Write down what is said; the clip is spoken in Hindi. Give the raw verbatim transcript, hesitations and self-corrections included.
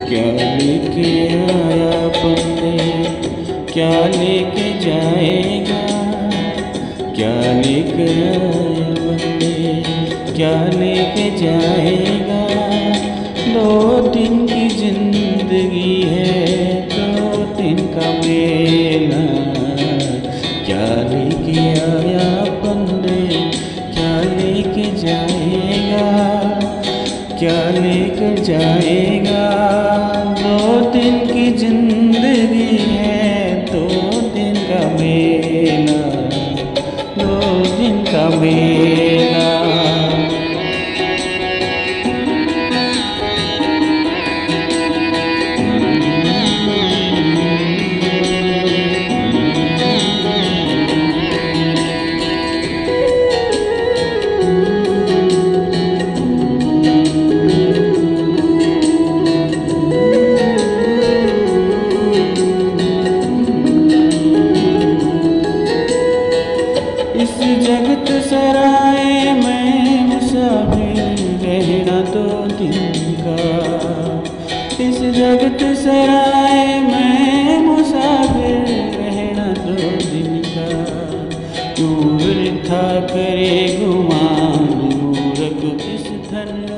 क्या लेके आया बंदे, क्या लेके जाएगा। क्या लेके आया बंदे, क्या लेके जाएगा। दो दिन की जिंदगी है, दो दिन का मेला। क्या लेके आया बंदे, क्या लेके जाएगा। क्या लेकर जाएगा। दो दिन की जिंदगी है, दो दिन का मेला, दो दिन का मेला। इस जगत सराय में मुसाफिर रहना दो दिन का। इस जगत सराय में मुसाफिर रहना दो दिन का। क्यों वृथा करे गुमान मूर्ख इस धन